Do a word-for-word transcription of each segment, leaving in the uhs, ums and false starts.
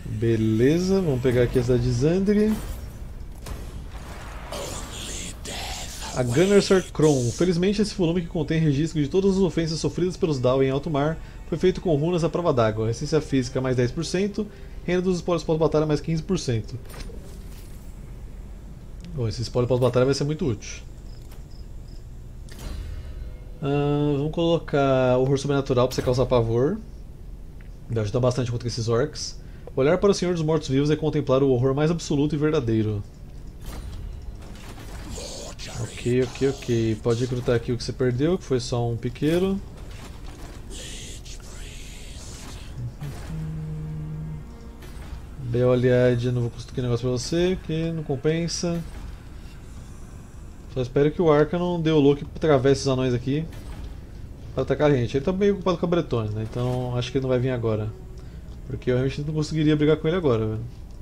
Beleza, vamos pegar aqui a cidade de Zandri. A Gunnersar Kron. Felizmente esse volume que contém registro de todas as ofensas sofridas pelos Dao em alto mar foi feito com runas à prova d'água. Essência física mais dez por cento, renda dos espólios pós-batalha mais quinze por cento. Bom, esse espólio pós-batalha vai ser muito útil. Uh, vamos colocar o horror sobrenatural para você causar pavor. Vai ajudar bastante contra esses orcs. Olhar para o Senhor dos Mortos-Vivos é contemplar o horror mais absoluto e verdadeiro. Ok, ok, ok. Pode recrutar aqui o que você perdeu, que foi só um piqueiro. Beoliad, não vou construir negócio pra você, que não compensa. Só espero que o Arca não dê o louco e atravesse os anões aqui para atacar a gente. Ele tá meio ocupado com a Bretônia, né? Então acho que ele não vai vir agora. Porque eu realmente não conseguiria brigar com ele agora, velho.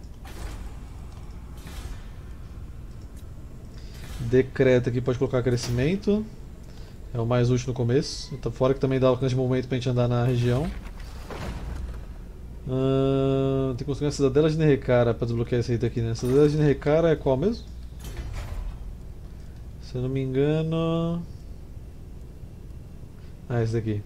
Decreta aqui, pode colocar crescimento. É o mais útil no começo. Fora que também dá alcance de movimento pra gente andar na região. Uh, tem que construir uma cidadela de Nerrekara pra desbloquear esse item aqui, né? Cidadela de Nerrekara é qual mesmo? Se eu não me engano... Ah, esse daqui.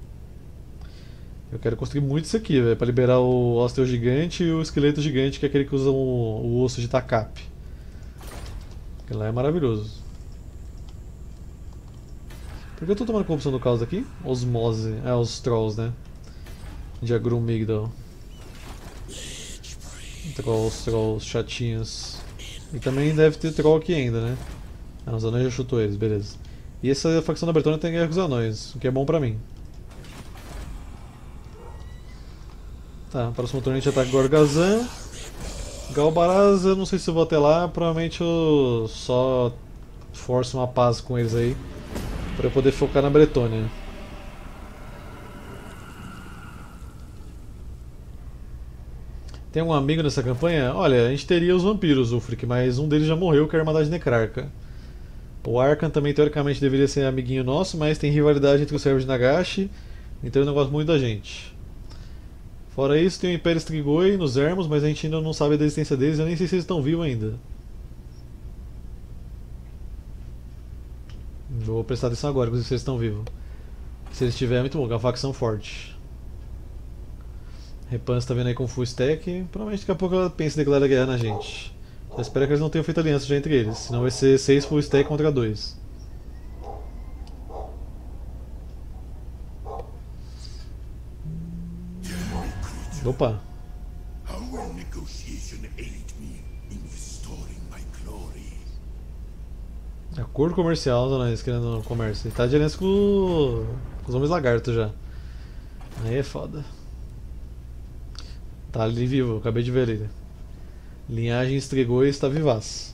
Eu quero construir muito isso aqui, velho, pra liberar o Osteo Gigante e o Esqueleto Gigante, que é aquele que usa o, o osso de Takap. Aquele lá é maravilhoso. Por que eu tô tomando corrupção do caos aqui? Osmose. É, os Trolls, né? De Agrum Migdal. Trolls, Trolls chatinhos. E também deve ter Troll aqui ainda, né? Ah, os anões já chutou eles, beleza. E essa facção da Bretônia tem guerra com os anões, o que é bom pra mim. Tá, próximo turno a gente ataca Gorgazan. Galbaraz, eu não sei se eu vou até lá, provavelmente eu só forço uma paz com eles aí, pra eu poder focar na Bretônia. Tem um amigo nessa campanha? Olha, a gente teria os vampiros, Ulfric, mas um deles já morreu, que é a Irmandade Necrarca. O Arkan também teoricamente deveria ser amiguinho nosso, mas tem rivalidade entre os servos de Nagashi, então eu não gosto muito da gente. Fora isso, tem o Império Strigoi nos Ermos, mas a gente ainda não sabe da existência deles, eu nem sei se eles estão vivos ainda. Vou prestar atenção agora, se eles estão vivos. Se eles estiverem, é muito bom, é uma facção forte. Repan está vendo aí com full stack, provavelmente daqui a pouco ela pensa em declarar guerra na gente. Só espero que eles não tenham feito aliança já entre eles, senão vai ser seis full stack contra dois. Opa! Acordo comercial, os anões querendo comércio. Ele tá de aliança com, com os homens lagartos já. Aí é foda. Tá ali vivo, acabei de ver ele. Linhagem Strigoi está vivaz.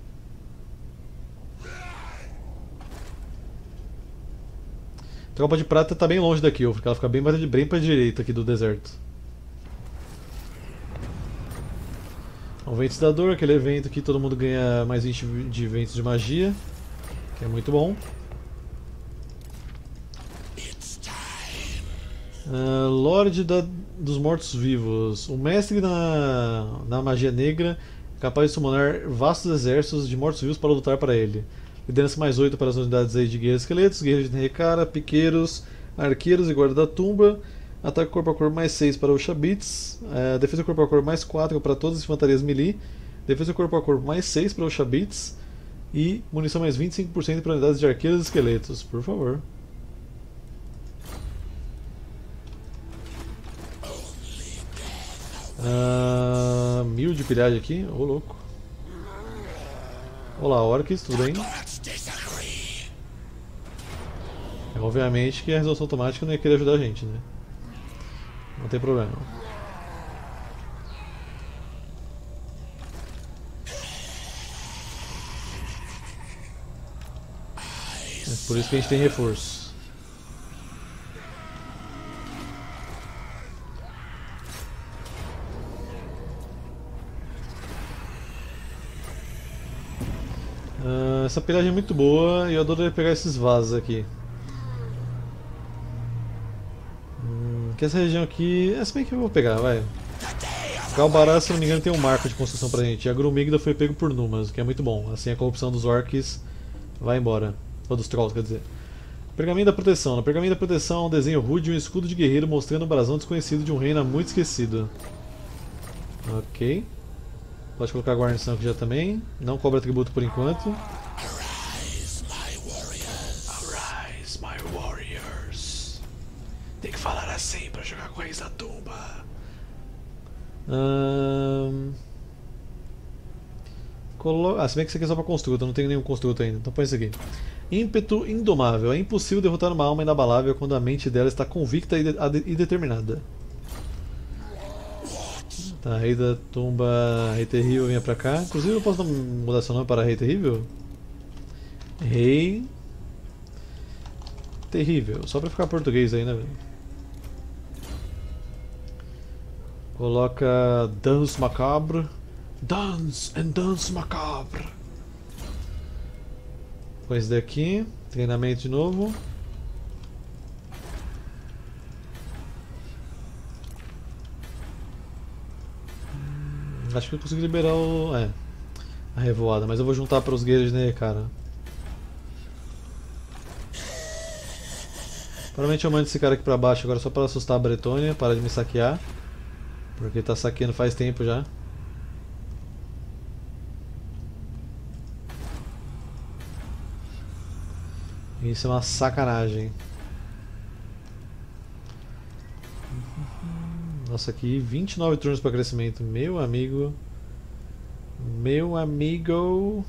Tropa de prata tá bem longe daqui, porque ela fica bem, bem pra direita aqui do deserto. O Vento Cidador, aquele evento que todo mundo ganha mais vinte de ventos de magia, que é muito bom. Uh, Lorde da, dos Mortos-Vivos. O mestre na, na magia negra, capaz de summonar vastos exércitos de mortos-vivos para lutar para ele. Liderança mais oito para as unidades aí de guerreiros esqueletos, guerreiros de Nerrekara, piqueiros, arqueiros e guarda da tumba. Ataque corpo a corpo mais seis para o Shabits. Uh, defesa corpo a corpo mais quatro para todas as infantarias melee. Defesa corpo a corpo mais seis para o Shabits. E munição mais vinte e cinco por cento para unidades de arqueiros e esqueletos, por favor. Uh, mil de pilhagem aqui, ô oh, louco. Olá, orcs, tudo bem? É, obviamente que a resolução automática não ia querer ajudar a gente, né? Não tem problema. É por isso que a gente tem reforço. Uh, essa pilhagem é muito boa e eu adoraria pegar esses vasos aqui. Hum, que essa região aqui. É, se bem que eu vou pegar, vai. Galbará, se não me engano, tem um marco de construção pra gente. E a Grumigda foi pego por Numas, o que é muito bom. Assim a corrupção dos orcs vai embora. Ou dos trolls, quer dizer. Pergaminho da proteção. No pergaminho da proteção há um desenho rude e um escudo de guerreiro mostrando um brasão desconhecido de um reino muito esquecido. Ok. Pode colocar a guarnição aqui já também. Não cobra tributo por enquanto. Arise, my warriors. Arise, my warriors. Tem que falar assim pra jogar com a Reis da Tumba. Hum... Colo... Ah, se bem que isso aqui é só pra construto, eu não tenho nenhum construto ainda. Então põe isso aqui. Ímpeto indomável. É impossível derrotar uma alma inabalável quando a mente dela está convicta e, de e determinada. Tá, Rei da Tumba, Rei Terrível, venha pra cá. Inclusive eu posso mudar seu nome para Rei Terrível? Rei Terrível, só pra ficar português aí, né, velho? Coloca Dance Macabre. Dance and Dance Macabre. Põe esse daqui, treinamento de novo. Acho que eu consigo liberar o... é, a revoada, mas eu vou juntar para os guerreiros, né, cara. Provavelmente eu mando esse cara aqui pra baixo agora só para assustar a Bretônia, para de me saquear. Porque tá saqueando faz tempo já. Isso é uma sacanagem. Nossa, aqui vinte e nove turnos para crescimento. Meu amigo. Meu amigo.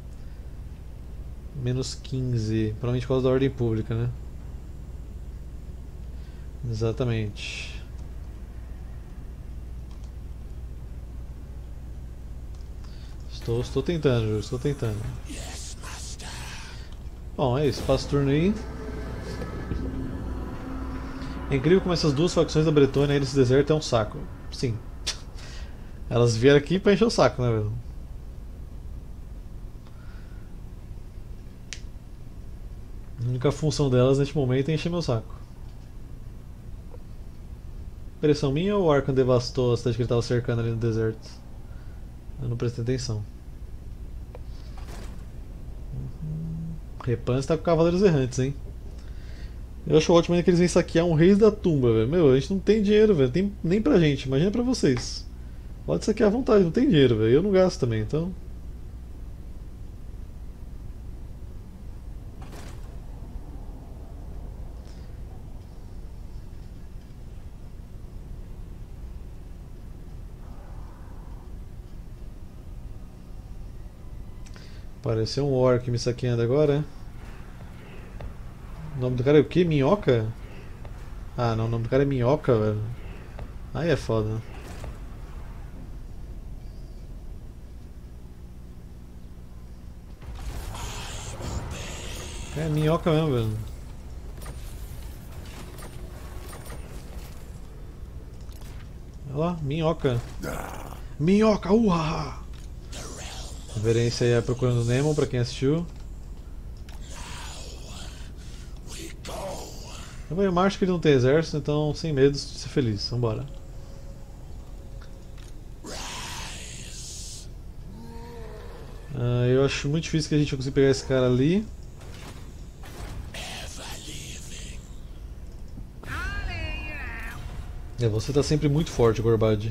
Menos quinze. Provavelmente por causa da ordem pública, né? Exatamente. Estou, estou tentando, Ju, estou tentando. Bom, é isso. Passa o turno aí. É incrível como essas duas facções da Bretônia aí nesse deserto é um saco. Sim. Elas vieram aqui pra encher o saco, né, velho? A única função delas neste momento é encher meu saco. Impressão minha ou o Arkham devastou a cidade que ele estava cercando ali no deserto? Eu não prestei atenção. Repan está com Cavaleiros Errantes, hein? Eu acho ótimo ainda que eles vêm saquear um Reis da Tumba, velho. Meu, a gente não tem dinheiro, velho. Tem nem pra gente, imagina pra vocês. Pode saquear à vontade, não tem dinheiro, velho. Eu não gasto também, então. Apareceu um orc me saqueando agora. O nome do cara é o quê? Minhoca? Ah, não, o nome do cara é Minhoca, velho. Aí é foda. É Minhoca mesmo, velho. Olha lá, Minhoca. Minhoca, uha! Reverência aí a Procurando Nemo, pra quem assistiu. Eu acho que ele não tem exército, então sem medo de ser feliz. Vambora. Ah, eu acho muito difícil que a gente consiga pegar esse cara ali. É, você tá sempre muito forte, Gorbad.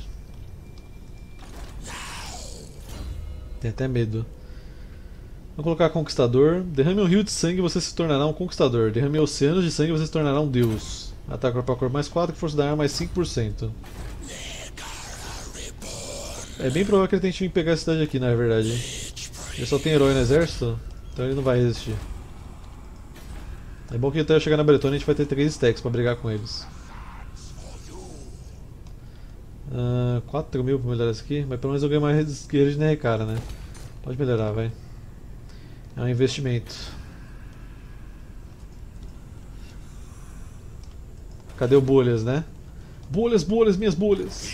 Tem até medo. Vou colocar Conquistador. Derrame um rio de sangue e você se tornará um Conquistador. Derrame oceanos de sangue e você se tornará um Deus. Ataque corpo a corpo mais quatro, força da arma mais cinco por cento. É bem provável que ele tente vir pegar a cidade aqui, na verdade. Ele só tem herói no exército, então ele não vai resistir. É bom que até eu chegar na Bretônia a gente vai ter três stacks pra brigar com eles. Uh, quatro mil pra melhorar isso aqui, mas pelo menos eu ganho mais guerreiros de Nerekara, né? Pode melhorar, vai. É um investimento. Cadê o bolhas, né? Bolhas, bolhas, minhas bolhas!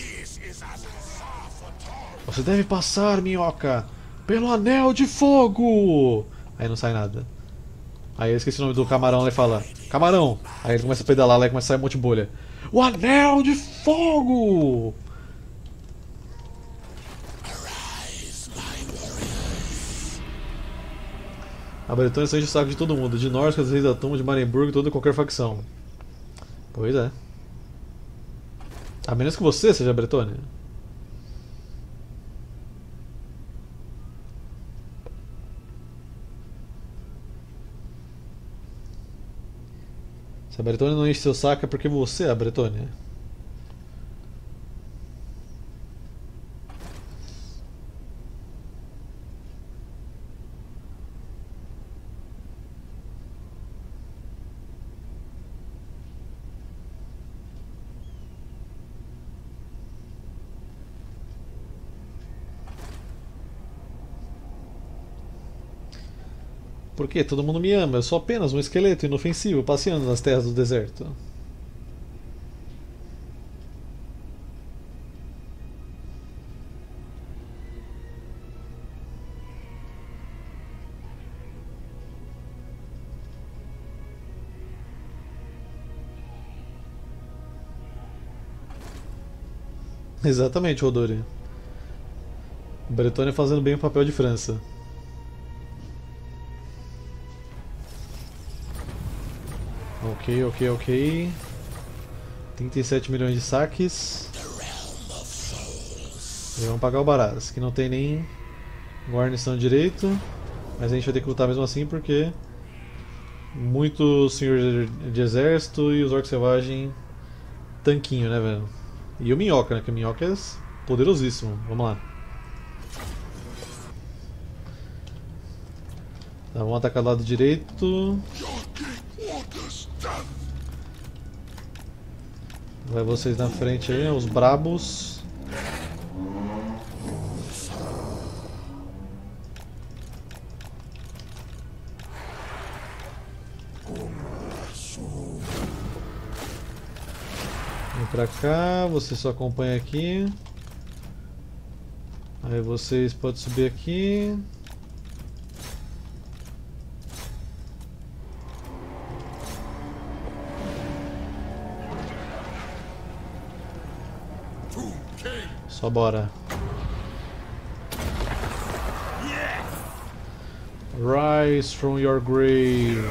Você deve passar, Minhoca, pelo Anel de Fogo! Aí não sai nada. Aí eu esqueci o nome do camarão, ele fala Camarão! Aí ele começa a pedalar lá e começa a sair um monte de bolha. O Anel de Fogo! A Bretônia enche o saco de todo mundo, de Norsca, Reis da Tumba, de Marienburg, toda e qualquer facção. Pois é. A menos que você seja a Bretônia. Se a Bretônia não enche seu saco é porque você é a Bretônia. Por quê? Todo mundo me ama, eu sou apenas um esqueleto inofensivo passeando nas terras do deserto. Exatamente, Rodori. Bretônia fazendo bem o papel de França. Ok, ok, ok. trinta e sete milhões de saques. E vamos pagar o Baraz, que não tem nem guarnição direito. Mas a gente vai ter que lutar mesmo assim porque muito senhor de exército e os orcs selvagens tanquinho, né, velho? E o Minhoca, né? Que o Minhoca é poderosíssimo. Vamos lá. Tá, vamos atacar do lado direito. Vai vocês na frente aí, os brabos. Vem pra cá, você só acompanha aqui. Aí vocês podem subir aqui. Só bora. Rise from your grave.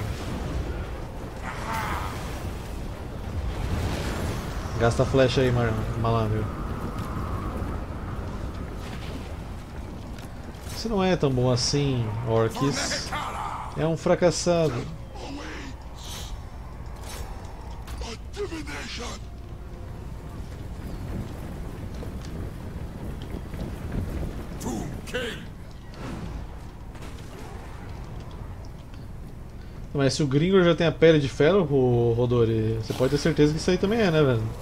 Gasta a flecha aí, malandro. Você não é tão bom assim, orcs. É um fracassado. Mas se o Gringor já tem a pele de ferro, Rodori, você pode ter certeza que isso aí também é, né, velho?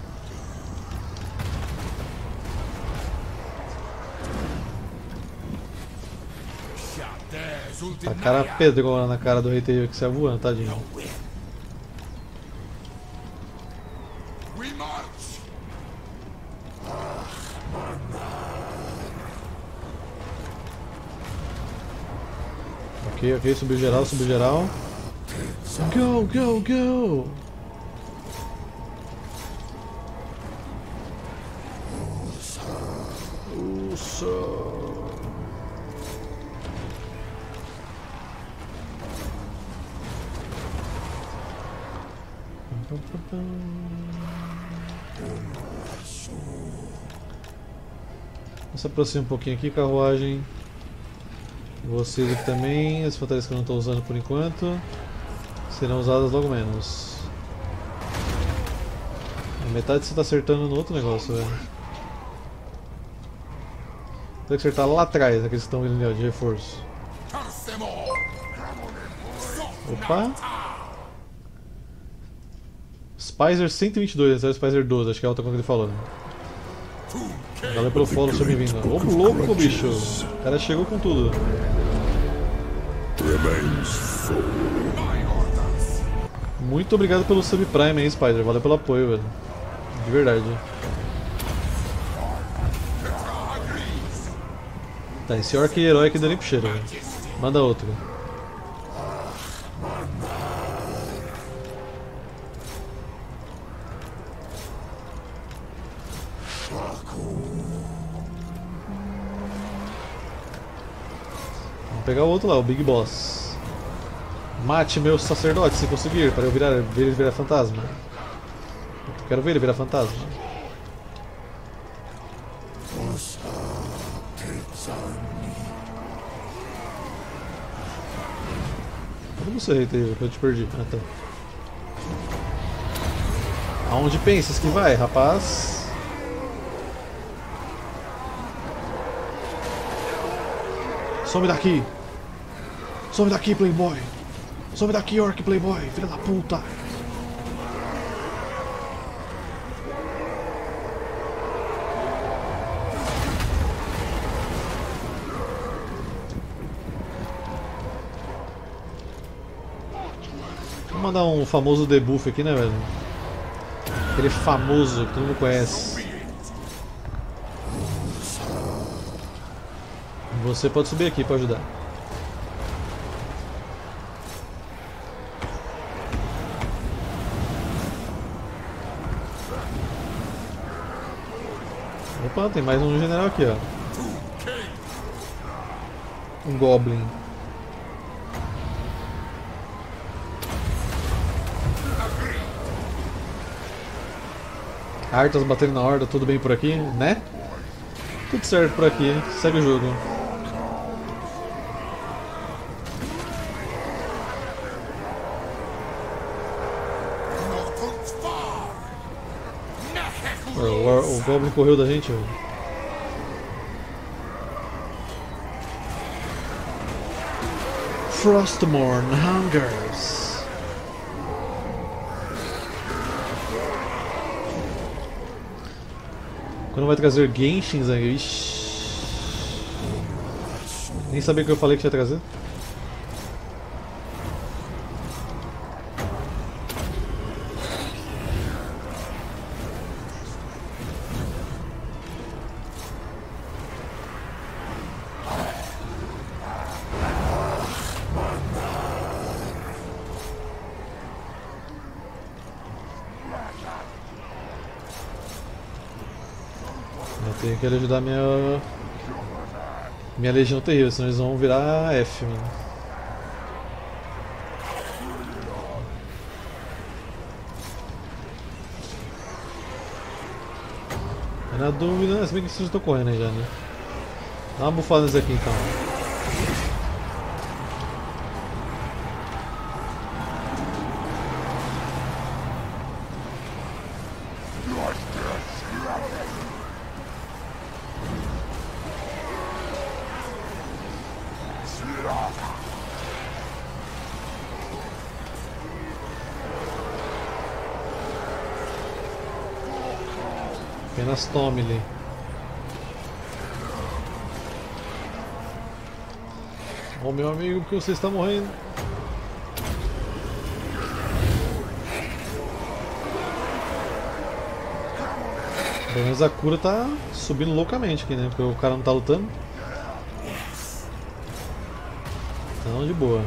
A cara pedra agora na cara do Rei Teio que saiu voando, tadinho. Ok, ok, subiu geral, subiu geral. Go, go, go! Usa. Vamos se aproximar um pouquinho aqui, carruagem. Vocês aqui também, as fortalezas que eu não estou usando por enquanto serão usadas logo menos. A metade você está acertando no outro negócio, velho. Tem que acertar lá atrás, aqueles que estão vindo ali, de reforço. Opa! Spicer cento e vinte e dois, é o Spicer doze, acho que é a outra coisa que ele falou. Valeu pelo follow, seja bem-vindo. Ô louco, bicho! O cara chegou com tudo. Muito obrigado pelo subprime aí, Spider. Valeu pelo apoio, velho. De verdade. Tá, esse orc herói aqui deu nem pro cheiro, velho. Manda outro. Vamos pegar o outro lá, o Big Boss. Mate meu sacerdote se conseguir, para eu virar, ver ele virar fantasma. Eu quero ver ele virar fantasma. Cadê você, Reiter? Eu te perdi. Ah, tá. Aonde pensas que vai, rapaz? Some daqui! Some daqui, playboy! Some daqui, orc playboy! Filha da puta! Vou mandar um famoso debuff aqui, né, velho? Aquele famoso que todo mundo conhece. Você pode subir aqui para ajudar. Opa, tem mais um general aqui, ó. Um Goblin. Arthas batendo na horda, tudo bem por aqui, né? Tudo certo por aqui, segue o jogo. O, o, o Goblin correu da gente, velho. Frostmourne hungers. Quando vai trazer Genshins aí? Ixi. Nem sabia que eu falei que ia trazer. Eu tenho que ajudar minha minha legião terrível, senão eles vão virar F, mano. É na dúvida, se bem que vocês estão correndo aí já, né? Dá uma bufada nesse aqui então. Apenas tome-lhe. Oh, meu amigo, porque você está morrendo? Pelo menos a cura tá subindo loucamente aqui, né? Porque o cara não tá lutando. Então, de boa.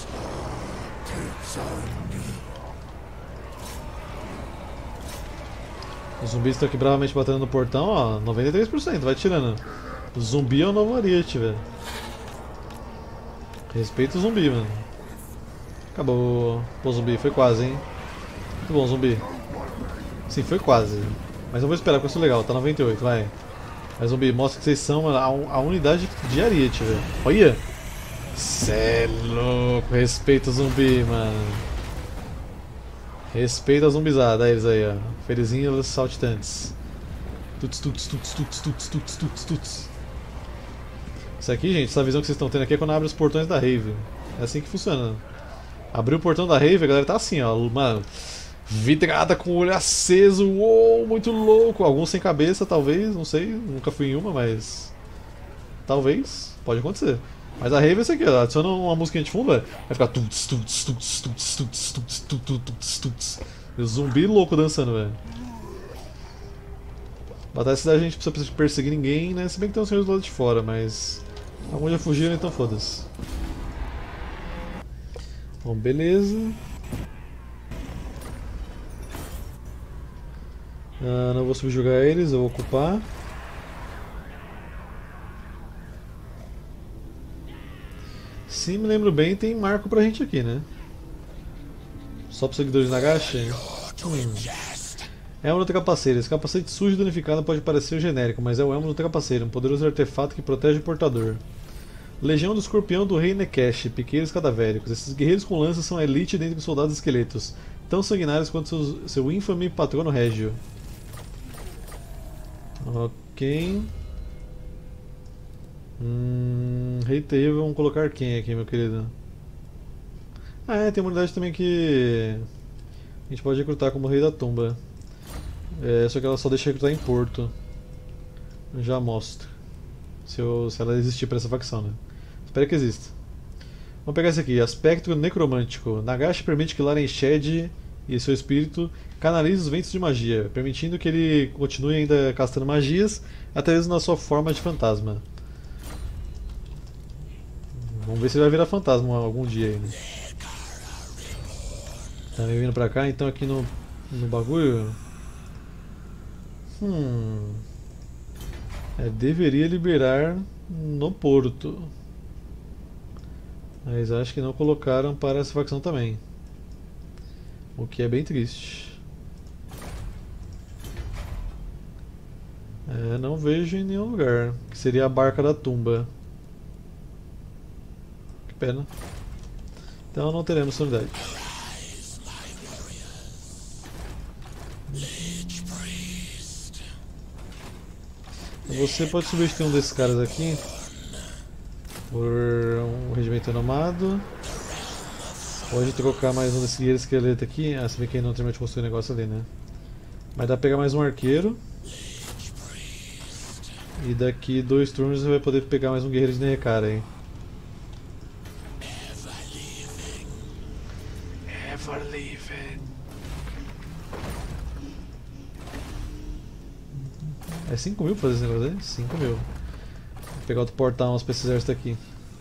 Os zumbis estão aqui bravamente batendo no portão, ó, noventa e três por cento, vai tirando. O zumbi é o novo Ariete, velho. Respeita o zumbi, mano. Acabou. Pô, zumbi, foi quase, hein. Muito bom, zumbi. Sim, foi quase. Mas eu vou esperar, porque eu sou legal, tá noventa e oito, vai. Mas zumbi, mostra que vocês são a, a unidade de Ariete, velho. Olha! Cê é louco, respeita o zumbi, mano. Respeita a zumbizada, eles aí, ó. Felizinhos saltitantes. Tuts, tuts, tuts, tuts, tuts, tuts, tuts, tuts. Isso aqui, gente, essa visão que vocês estão tendo aqui é quando abre os portões da Rave. É assim que funciona. Abriu o portão da Rave, a galera tá assim, ó. Mano, vidrada com o olho aceso. Uou, muito louco. Alguns sem cabeça, talvez, não sei. Nunca fui em uma, mas... talvez, pode acontecer. Mas a Rave é isso aqui, ó. Adiciona uma música de fundo, vai ficar tuts, tuts, tuts, tuts, tuts, tuts, tuts, tuts, tuts. Zumbi louco dançando, velho. Batalha da cidade a gente precisa perseguir ninguém, né? Se bem que tem uns senhores do lado de fora, mas... alguns já fugiram, então foda-se. Bom, beleza. Ah, não vou subjugar eles, eu vou ocupar. Se me lembro bem, tem marco pra gente aqui, né? Só para os seguidores de Nagashi? Hum. Elmo do Trapaceiro. Esse capacete sujo e danificado pode parecer genérico, mas é o Elmo do Trapaceiro, um poderoso artefato que protege o portador. Legião do Escorpião do Rei Nekesh, piqueiros cadavéricos. Esses guerreiros com lanças são a elite dentre os soldados esqueletos, tão sanguinários quanto seus, seu infame patrono Régio. Ok. Hum, Rei terrível, vamos colocar quem aqui, meu querido? Ah, é, tem uma unidade também que a gente pode recrutar como Rei da Tumba. É, só que ela só deixa recrutar em Porto. Já mostro. Se, eu, se ela existir para essa facção, né? Espero que exista. Vamos pegar esse aqui, Aspecto Necromântico. Nagashi permite que Laren Shed e seu espírito canalize os ventos de magia, permitindo que ele continue ainda castando magias, até mesmo na sua forma de fantasma. Vamos ver se ele vai virar fantasma algum dia ainda. Tá vindo pra cá, então aqui no, no bagulho. Hum. É, deveria liberar no porto. Mas acho que não colocaram para essa facção também. O que é bem triste. É, não vejo em nenhum lugar. Que seria a Barca da Tumba. Que pena. Então não teremos essa unidade. Você pode substituir um desses caras aqui por um regimento renomado. Pode trocar mais um desses guerreiros esqueleto aqui. Ah, se bem que ainda não terminou de construir o negócio ali, né? Mas dá pra pegar mais um arqueiro. E daqui dois turnos você vai poder pegar mais um guerreiro de Nerekara aí. Ever living. É cinco mil pra fazer esse negócio aí? cinco mil. Vou pegar outro portal pra esse exército aqui.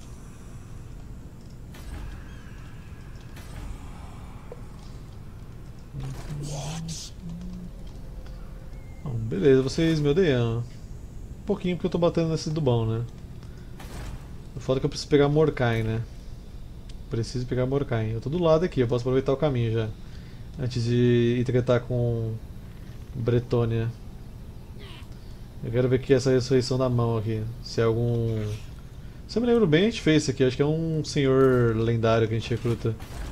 Bom, beleza, vocês me odeiam. Um pouquinho porque eu tô batendo nesse do bom, né? O foda é que eu preciso pegar Morkai, né? Preciso pegar Morkai. Eu tô do lado aqui, eu posso aproveitar o caminho já. Antes de ir tretar com Bretônia. Eu quero ver aqui essa ressurreição da mão aqui. Se é algum... Se eu me lembro bem, a gente fez isso aqui. Acho que é um senhor lendário que a gente recruta.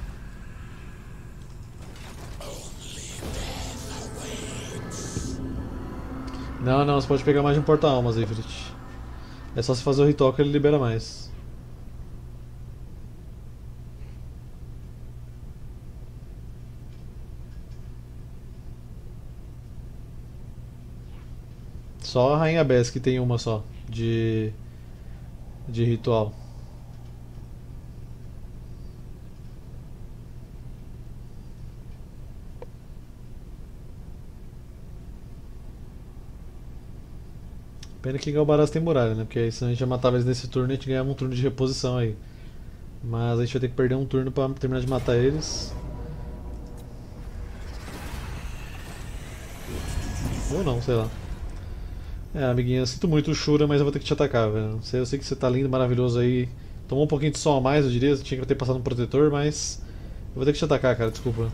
Não, não, você pode pegar mais de um porta-almas, Ifrit. É só se fazer o ritual que ele libera mais. Só a Rainha Bess que tem uma só de, de ritual. Pena que Galbaraz tem muralha, né? Porque aí se a gente já matava eles nesse turno, a gente ganhava um turno de reposição aí. Mas a gente vai ter que perder um turno pra terminar de matar eles. Ou não, sei lá. É, amiguinha, eu sinto muito o Shura, mas eu vou ter que te atacar, velho. Eu sei que você tá lindo, maravilhoso aí. Tomou um pouquinho de sol a mais, eu diria. Você tinha que ter passado um protetor, mas... Eu vou ter que te atacar, cara, desculpa.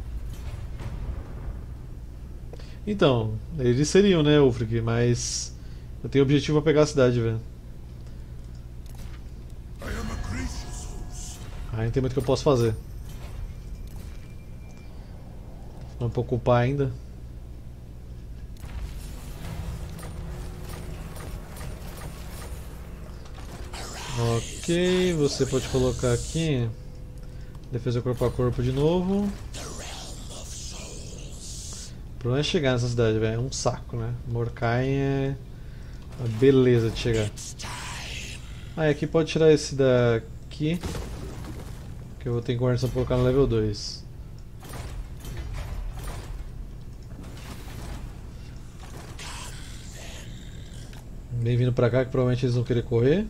Então, eles seriam, né, Ulfric, mas... Eu tenho objetivo pra pegar a cidade, velho. Ah, não tem muito que eu posso fazer. Não vou ocupar ainda. Ok, você pode colocar aqui defesa corpo a corpo de novo. O problema é chegar nessa cidade, velho. É um saco, né? Morkai é uma beleza de chegar. Ah, e aqui pode tirar esse daqui, que eu vou ter conversa pra colocar no level dois. Bem-vindo pra cá, que provavelmente eles vão querer correr.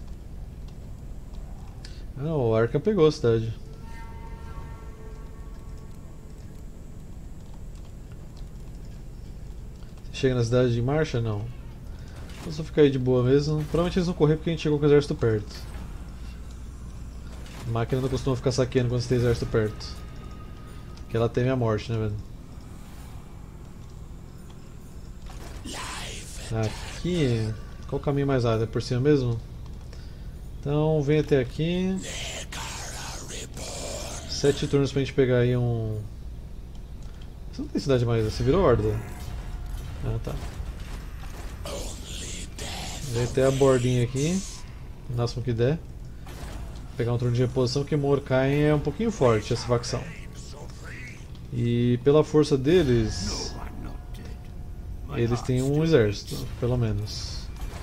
Ah, o Arkham pegou a cidade. Você chega na cidade de marcha? Não. Então só ficar aí de boa mesmo. Provavelmente eles vão correr porque a gente chegou com o exército perto. A máquina não costuma ficar saqueando quando você tem exército perto. Que ela teme a morte, né, velho? Aqui... Qual o caminho mais rápido? É por cima mesmo? Então vem até aqui. Sete turnos pra gente pegar aí um... Você não tem cidade mais, você virou horda. Ah, tá. Vem até a bordinha aqui. O máximo que der. Pegar um turno de reposição, porque Morkain é um pouquinho forte essa facção. E pela força deles... Eles têm um exército, pelo menos.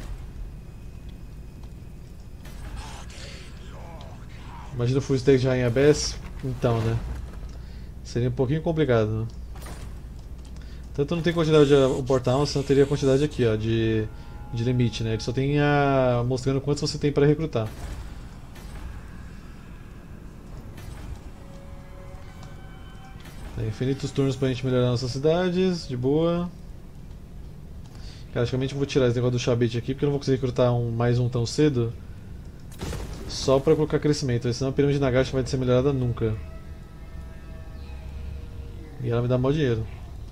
Imagina o full stack já em Abyss, então, né? Seria um pouquinho complicado, né? Tanto não tem quantidade de o portal, senão teria a quantidade aqui, ó, de, de limite, né? Ele só tem a, mostrando quantos você tem para recrutar. Tem infinitos turnos pra gente melhorar nossas cidades, de boa. Praticamente vou tirar esse negócio do Chabit aqui, porque eu não vou conseguir recrutar um, mais um tão cedo. Só pra colocar crescimento, senão a pirâmide de Nagash não vai ser melhorada nunca. E ela me dá mó dinheiro.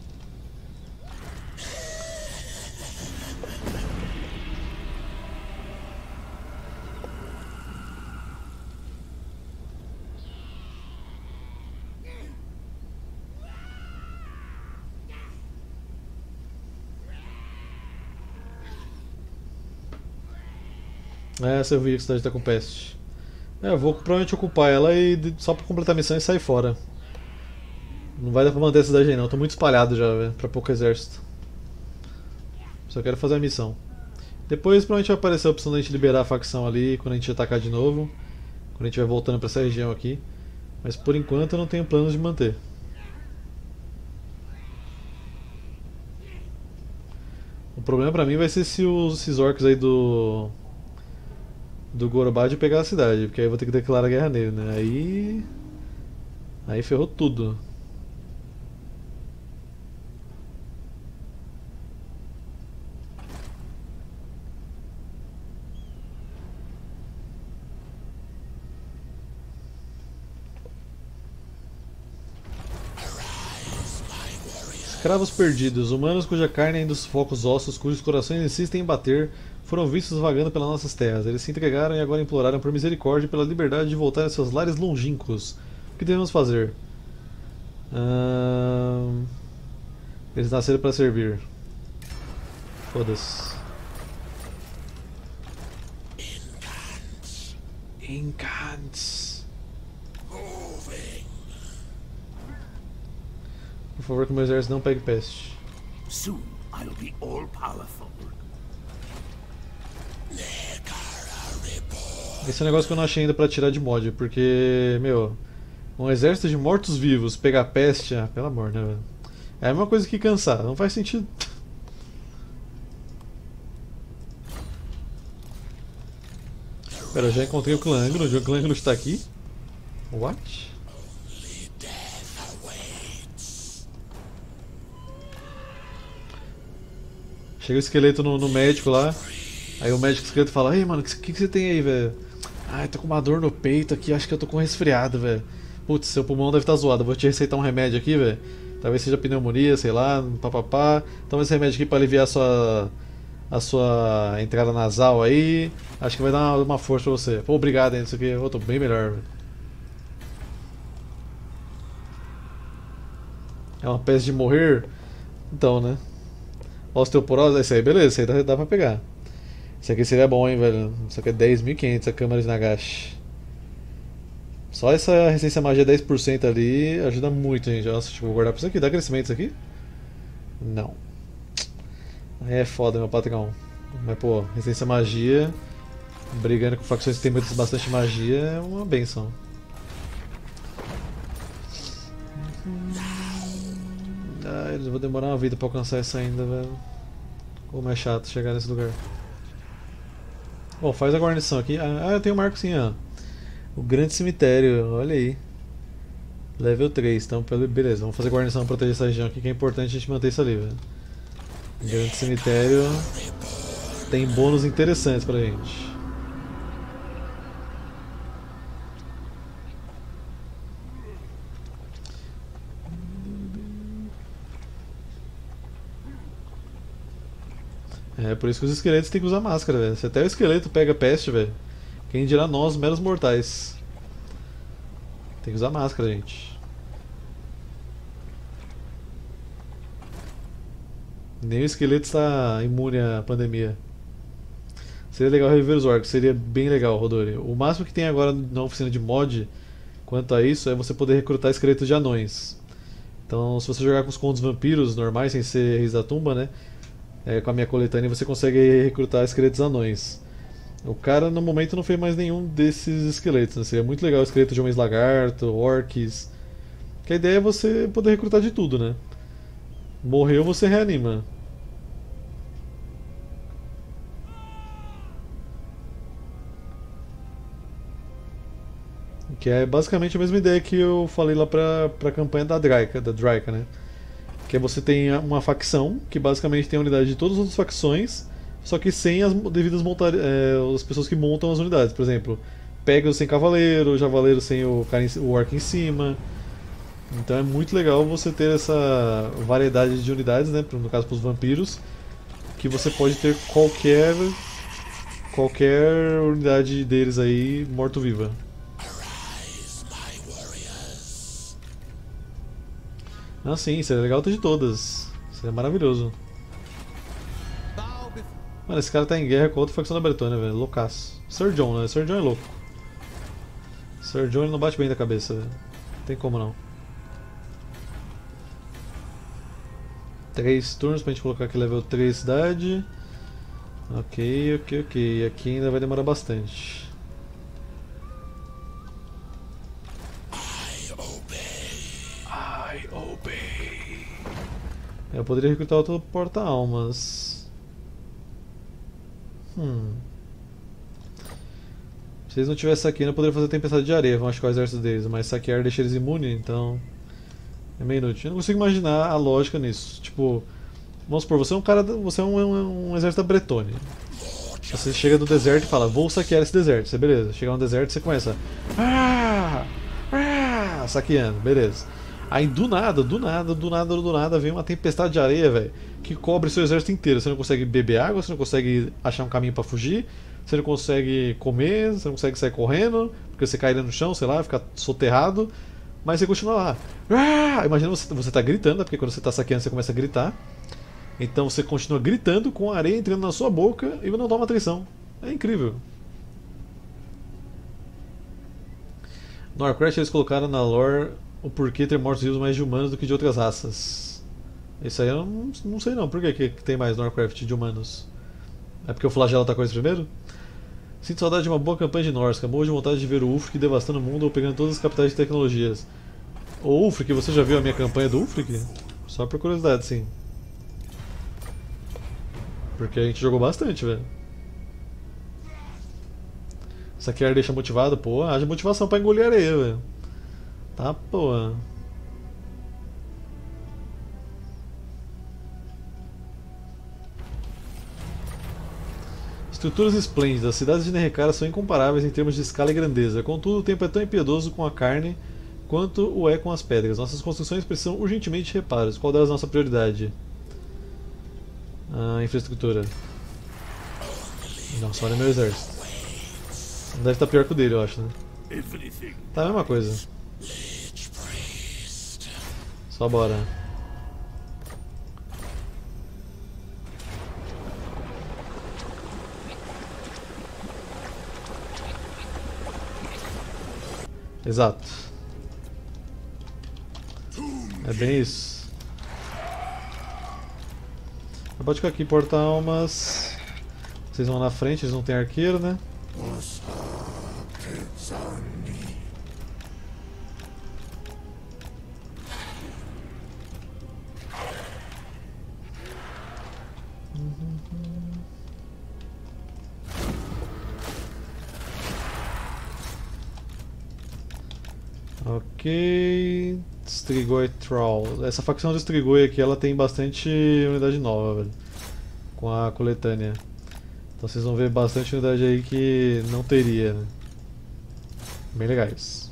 É, essa eu vi que a cidade tá com peste. É, eu vou provavelmente ocupar ela e só pra completar a missão e sair fora. Não vai dar pra manter a cidade aí não, eu tô muito espalhado já, velho, pra pouco exército. Só quero fazer a missão. Depois provavelmente vai aparecer a opção da gente liberar a facção ali quando a gente atacar de novo. Quando a gente vai voltando pra essa região aqui. Mas por enquanto eu não tenho planos de manter. O problema pra mim vai ser se os, esses orcs aí do... do Gorobad pegar a cidade, porque aí eu vou ter que declarar guerra nele, né? Aí... Aí ferrou tudo. Escravos perdidos, humanos cuja carne ainda sufoca os ossos, cujos corações insistem em bater, foram vistos vagando pelas nossas terras. Eles se entregaram e agora imploraram por misericórdia e pela liberdade de voltar a seus lares longínquos. O que devemos fazer? Hum... Eles nasceram para servir. Foda-se. Incants. Por favor, que o meu exército não pegue peste. Soon I'll be all powerful. Esse é um negócio que eu não achei ainda pra tirar de mod, porque, meu, um exército de mortos-vivos pegar peste, ah, pelo amor, né, velho? É a mesma coisa que cansar, não faz sentido. Pera, eu já encontrei o clã Anglo, o clã Anglo está aqui? What? Chega o esqueleto no, no médico lá, aí o médico esqueleto fala: ei, mano, o que, que, que você tem aí, velho? Ai, tô com uma dor no peito aqui, acho que eu tô com resfriado, velho. Putz, seu pulmão deve estar zoado, vou te receitar um remédio aqui, velho. Talvez seja pneumonia, sei lá, papapá. Toma esse remédio aqui pra aliviar a sua, a sua entrada nasal aí. Acho que vai dar uma, uma força pra você. Pô, obrigado, hein, isso aqui, eu tô bem melhor, velho. É uma peste de morrer? Então, né? Osteoporose, esse aí, beleza, esse aí dá, dá pra pegar. Esse aqui seria bom, hein, velho. Isso aqui é dez mil e quinhentos a câmara de Nagash. Só essa resistência à magia dez por cento ali ajuda muito, gente. Nossa, tipo, vou guardar pra isso aqui. Dá crescimento isso aqui? Não. Aí é foda, meu patrão. Mas, pô, resistência à magia, brigando com facções que tem bastante magia, é uma benção. Ah, eles vão demorar uma vida pra alcançar essa ainda, velho. Como é chato chegar nesse lugar. Bom, faz a guarnição aqui. Ah, eu tenho um marco sim, ó. O grande cemitério, olha aí. Level três, então beleza, vamos fazer guarnição pra proteger essa região aqui, que é importante a gente manter isso ali, velho. O grande cemitério tem bônus interessantes pra gente. É por isso que os esqueletos têm que usar máscara, velho. Se até o esqueleto pega peste, velho. Quem dirá nós, meros mortais. Tem que usar máscara, gente. Nem o esqueleto está imune à pandemia. Seria legal reviver os orcs, seria bem legal, Rodori. O máximo que tem agora na oficina de mod quanto a isso é você poder recrutar esqueletos de anões. Então, se você jogar com os contos vampiros normais, sem ser Reis da Tumba, né? É, com a minha coletânea, você consegue recrutar esqueletos anões. O cara, no momento, não fez mais nenhum desses esqueletos. Né? Seria muito legal esqueleto de homens lagarto, orcs. Que a ideia é você poder recrutar de tudo, né? Morreu, você reanima. Que é basicamente a mesma ideia que eu falei lá pra, pra campanha da Draika, da Draika, né? Que é você tem uma facção que basicamente tem a unidade de todas as outras facções, só que sem as devidas montar é, as pessoas que montam as unidades. Por exemplo, Pegasus sem cavaleiro, Javaleiro sem o, cara em, o orc em cima. Então é muito legal você ter essa variedade de unidades, né? No caso para os vampiros, que você pode ter qualquer qualquer unidade deles aí morto-viva. Ah, sim, seria legal ter de todas. Seria maravilhoso. Mano, esse cara tá em guerra com outra facção da Bretônia, velho. Loucaço. Sir John, né? Sir John é louco. Sir John ele não bate bem da cabeça, velho. Não tem como não. Três turnos pra gente colocar aqui level três cidade. Ok, ok, ok. Aqui ainda vai demorar bastante. Eu poderia recrutar outro porta-almas. Hum. Se eles não tivessem saqueando, eu poderia fazer tempestade de areia, vão machucar o exército deles, mas saquear deixa eles imunes, então. É meio inútil. Eu não consigo imaginar a lógica nisso. Tipo, vamos supor, você é um cara. Você é um, um, um exército da Bretônia. Você chega do deserto e fala, vou saquear esse deserto. Você, beleza. Chega no deserto e você começa. Ah! Ah! Saqueando, beleza. Aí do nada, do nada, do nada, do nada vem uma tempestade de areia, velho, que cobre seu exército inteiro. Você não consegue beber água, você não consegue achar um caminho pra fugir, você não consegue comer, você não consegue sair correndo, porque você cai no chão, sei lá, fica soterrado, mas você continua lá. Ah! Imagina você, você tá gritando, né, porque quando você tá saqueando você começa a gritar. Então você continua gritando com a areia entrando na sua boca e não toma atenção. É incrível. No Warcraft eles colocaram na lore o porquê ter mortos-vivos mais de humanos do que de outras raças. Isso aí eu não, não sei não. Por que, que tem mais no Warcraft de humanos? É porque o flagelo atacou eles primeiro? Sinto saudade de uma boa campanha de Norsca. Morro de vontade de ver o Ulfric devastando o mundo ou pegando todas as capitais de tecnologias. O Ulfric, você já viu a minha campanha do Ulfric? Só por curiosidade, sim. Porque a gente jogou bastante, velho. Saquear deixa motivado? Pô, haja motivação pra engolir areia, velho. Tá, pô. Estruturas esplêndidas. As cidades de Nerrekara são incomparáveis em termos de escala e grandeza. Contudo, o tempo é tão impiedoso com a carne quanto o é com as pedras. Nossas construções precisam urgentemente de reparos. Qual delas é a nossa prioridade? A infraestrutura. Nossa, olha meu exército. Não deve estar pior que o dele, eu acho, né? Tá a mesma coisa. Só bora. Exato. É bem isso. Pode ficar aqui, porta-almas. Vocês vão na frente, eles não têm arqueiro, né? Ok. Strigoi Troll. Essa facção de Strigoi aqui ela tem bastante unidade nova, velho. Com a coletânea. Então vocês vão ver bastante unidade aí que não teria, né? Bem legais.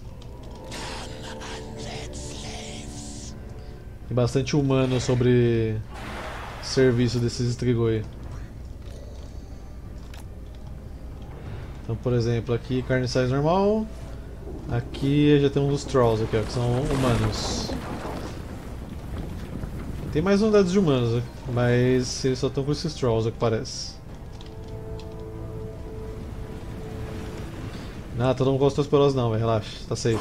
Tem bastante humano sobre serviço desses Strigoi. Então, por exemplo, aqui carne size normal. Aqui já temos os Trolls aqui, ó, que são humanos. Tem mais unidades de humanos, mas eles só estão com esses Trolls, é o que parece. Não, todo mundo gosta dos Pelos não, véio, relaxa, tá safe.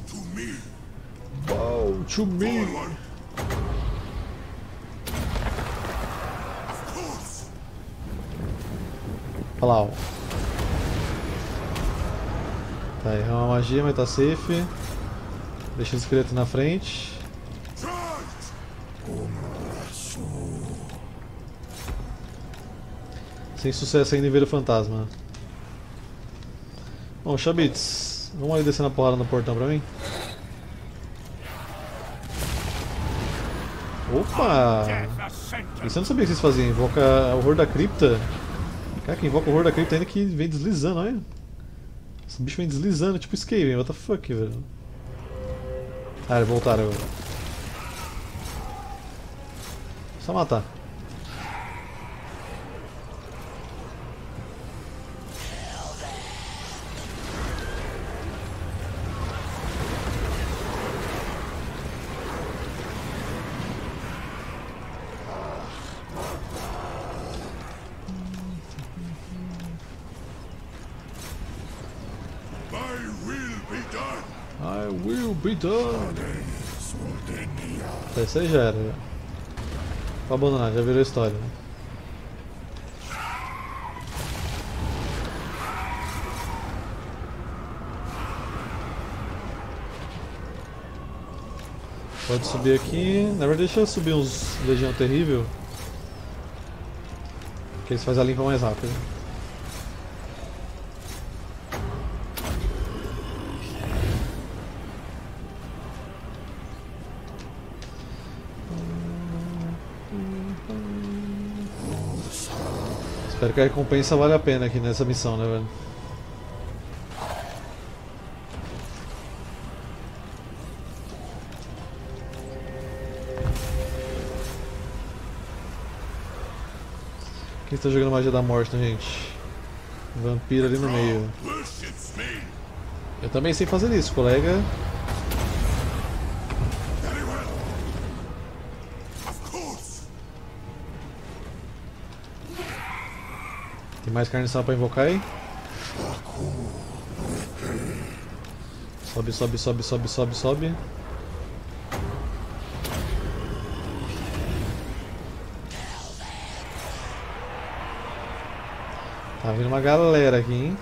Bow to me! Olha lá, ó. Tá, errou uma magia, mas tá safe. Deixa o esqueleto na frente. Sem sucesso ainda em ver o fantasma. Bom, Chabits, vamos ali descendo a porrada no portão pra mim? Opa! Isso eu não sabia que vocês faziam, invoca o horror da cripta. Cara, que invoca o horror da cripta ainda que vem deslizando, olha. Esse bicho vem deslizando, tipo Skaven, what the fuck, velho. Ah, eles voltaram agora. Só matar. I will be done. Essa aí já era. Já. Vou abandonar, já virou história. Né? Pode subir aqui. Na verdade, deixa eu subir uns Legião Terrível. Que eles fazem a limpa mais rápido. Espero que a recompensa valha a pena aqui nessa missão, né, velho? Quem está jogando magia da morte, né, gente? Vampiro ali no meio. Eu também sei fazer isso, colega. Tem mais carne sal pra invocar aí? Sobe, sobe, sobe, sobe, sobe, sobe. Tá vindo uma galera aqui, hein?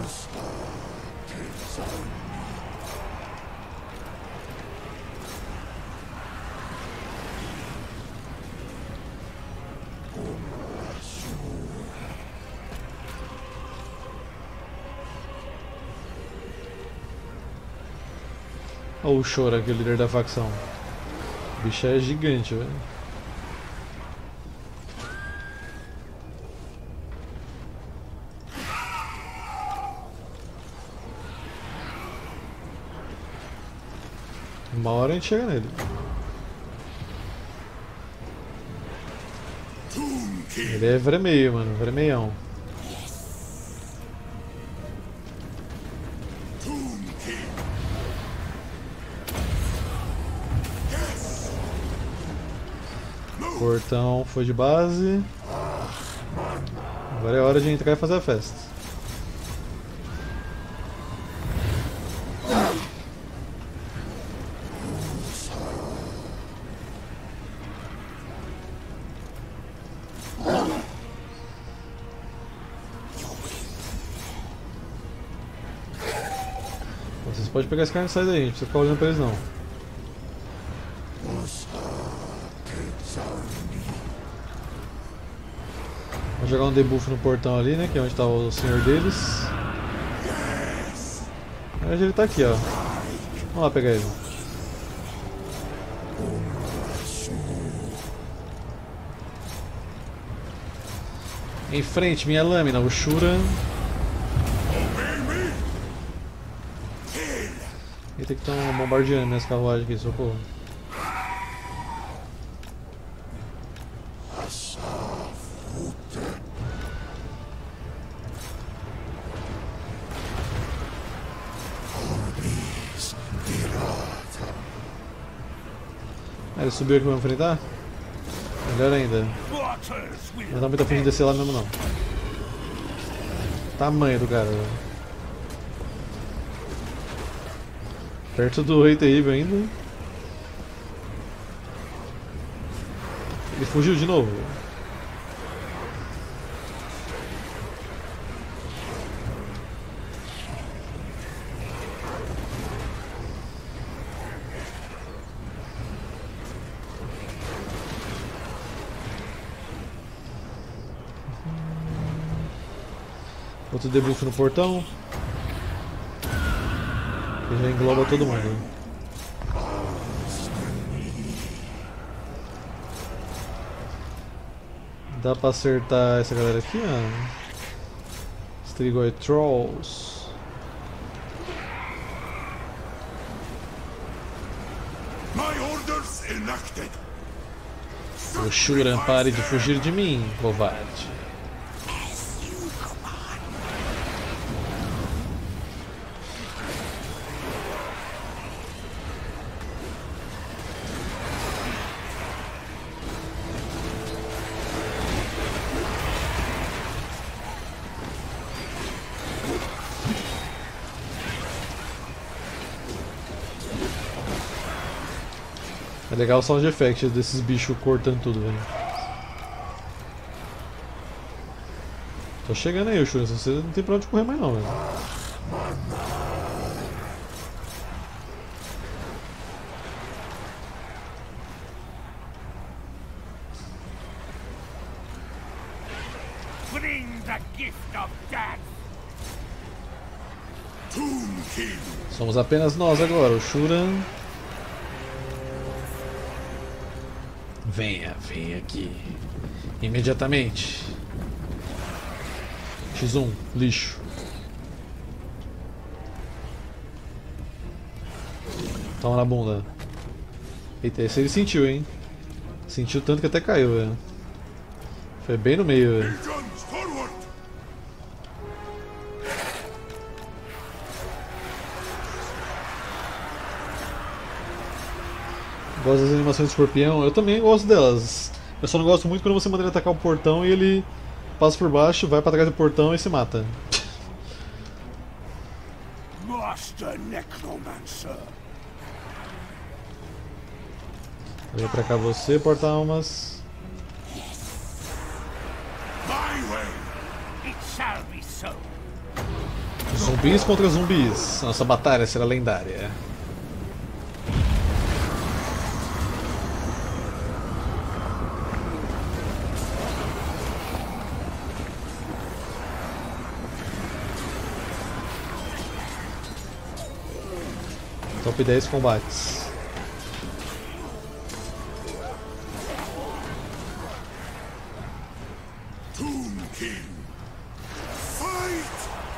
Olha o Shora, que é o líder da facção. O bicho é gigante, velho. Uma hora a gente chega nele. Ele é vermelho, mano, vermelhão. O portão foi de base. Agora é hora de entrar e fazer a festa. Vocês podem pegar esse carne e sair daí, não precisa ficar olhando pra eles não. Vou jogar um debuff no portão ali, né, que é onde está o senhor deles. Na verdade ele tá aqui, ó. Vamos lá pegar ele. Em frente, minha lâmina, o Shura. Ele tem que estar bombardeando minhas carruagens aqui, socorro. ele subiu aqui pra enfrentar? Melhor ainda. Não dá muita fim de descer lá mesmo não. Tamanho do cara. Perto do Rei Terrível ainda. Ele fugiu de novo. Outro debuff no portão. Que já engloba todo mundo. Dá pra acertar essa galera aqui, ó. Strigoi Trolls. O Shuran, pare de fugir de mim, covarde. É legal o sound effect desses bichos cortando tudo, velho. Tô chegando aí, Shuran, você não tem pra onde correr mais não, velho. Bring the gift of death. Tomb King. Somos apenas nós agora, o Shuran. Venha, venha aqui. Imediatamente. X um, lixo. Toma na bunda. Eita, esse ele sentiu, hein? Sentiu tanto que até caiu, velho. Foi bem no meio, velho. Gosto das animações do escorpião, eu também gosto delas. Eu só não gosto muito quando você manda ele atacar o portão e ele passa por baixo, vai pra trás do portão e se mata. Master Necromancer. Vem pra cá você, porta-almas. My way. It shall be so. Zumbis contra zumbis. Nossa batalha será lendária. Top dez combates. Tomb King. Fight!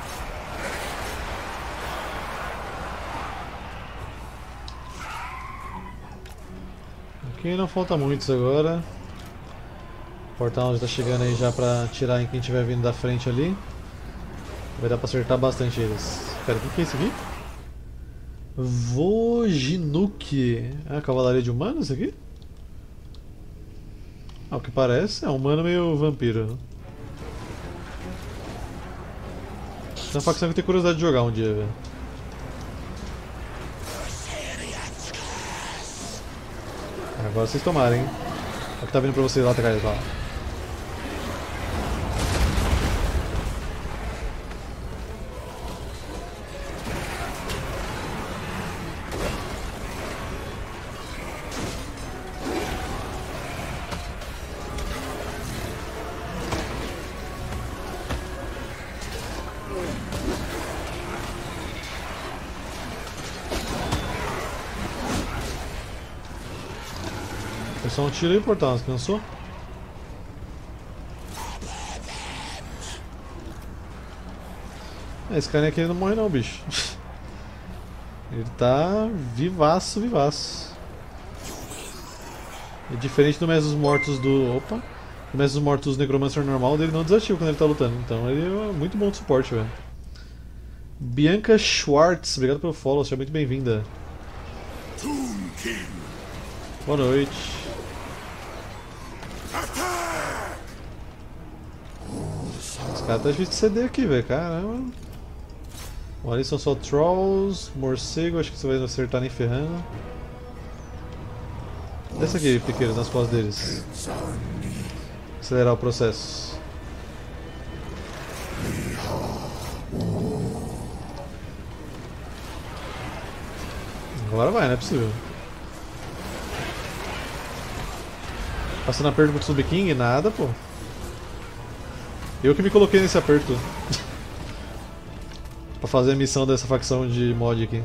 Aqui não falta muitos agora. O portal já tá chegando aí já pra tirar em quem estiver vindo da frente ali. Vai dar pra acertar bastante eles. Pera, o que, que é isso aqui? Vojinuk. É a cavalaria de humanos aqui? Ah, o que parece é um humano meio vampiro. É uma facção que eu tenho curiosidade de jogar um dia, velho. Agora vocês tomarem, hein? É o que tá vindo pra vocês lá atrás, lá. Foi só um tiro aí, portal, cansou? É, esse carinha aqui não morre não, bicho. Ele tá vivaço, vivaço. É diferente do Mestre dos Mortos do... Opa! O Mestre dos Mortos Necromancer normal dele não desativa quando ele tá lutando. Então ele é muito bom de suporte, velho. Bianca Schwartz, obrigado pelo follow, seja muito bem-vinda. Tomb King. Boa noite. Os caras tá difícil de ceder aqui, velho. Caramba. Bom, ali são só trolls, morcego, acho que você vai não acertar nem ferrando. Desce aqui, pequeno, nas costas deles. Acelerar o processo. Agora vai, não é possível. Passando aperto com o Sub King? Nada, pô. Eu que me coloquei nesse aperto. Pra fazer a missão dessa facção de mod aqui.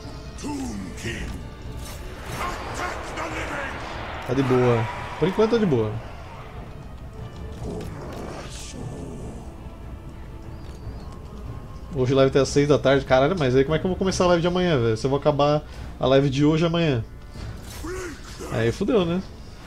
Tá de boa. Por enquanto tá de boa. Hoje a live tá às seis da tarde. Caralho, mas aí como é que eu vou começar a live de amanhã, velho? Se eu vou acabar a live de hoje amanhã. Aí fudeu, né?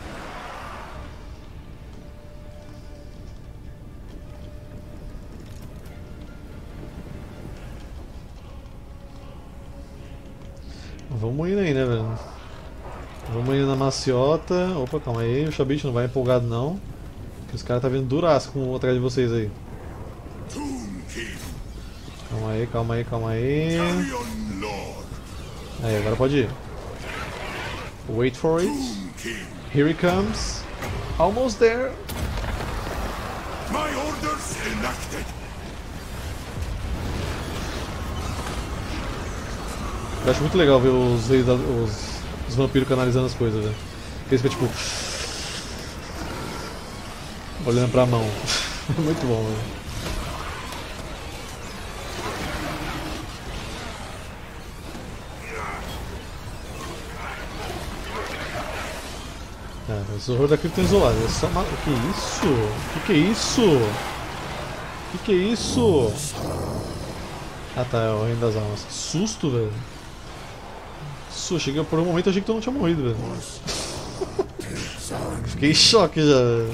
Vamos indo aí, né, velho? Vamos indo na maciota. Opa, calma aí, o Chabit não vai empolgado não. Os caras tá vindo duraço com atrás de vocês aí. Calma aí, calma aí, calma aí. Aí, agora pode ir. Wait for it. Here he comes. Almost there. My orders enacted. Eu acho muito legal ver os, os, os vampiros canalizando as coisas, velho. Eles ficam tipo. Olhando pra mão. Muito bom, velho. Cara, os horrores da cripta isolados. É só mal... Que isso? Que que é isso? Que que é isso? Ah tá, é o Reino das Almas. Que susto, velho. Isso, cheguei por um momento eu achei que tu não tinha morrido, velho. Fiquei em choque já, velho.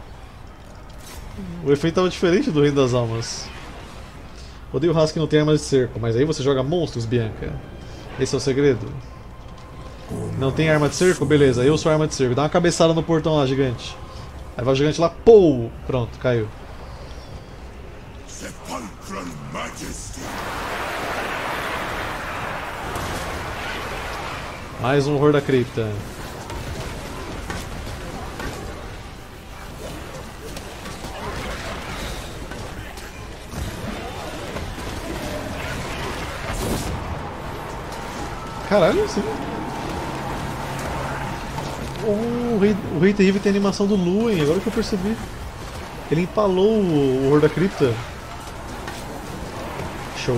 O efeito tava diferente do Reino das Almas. Odeio raça que não tem armas de cerco, mas aí você joga monstros, Bianca. Esse é o segredo. Não tem arma de cerco? Beleza, eu sou arma de cerco. Dá uma cabeçada no portão lá, gigante. Aí vai o gigante lá, pou! Pronto, caiu. Mais um horror da cripta. Caralho, sim. Oh, o, rei, o Rei Terrível tem a animação do Luen, agora que eu percebi. Ele empalou o horror da cripta. Show.